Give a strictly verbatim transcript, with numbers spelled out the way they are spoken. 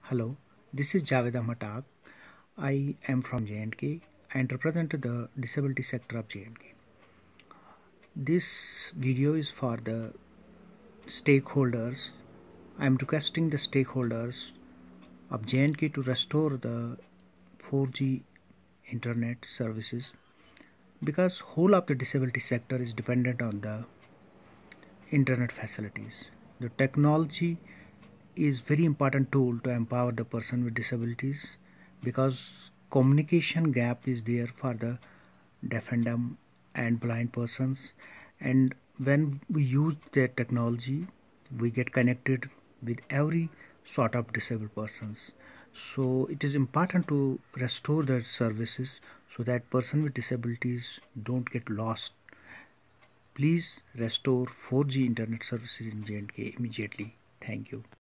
Hello, this is Javed Ahmad Aaq. I am from J and K and represent the disability sector of J and K. This video is for the stakeholders. I am requesting the stakeholders of J and K to restore the four G internet services because whole of the disability sector is dependent on the internet facilities. The technology is very important tool to empower the person with disabilities because communication gap is there for the deaf and dumb and blind persons, and when we use their technology we get connected with every sort of disabled persons. So it is important to restore their services so that person with disabilities don't get lost. Please restore four G internet services in J and K immediately. Thank you.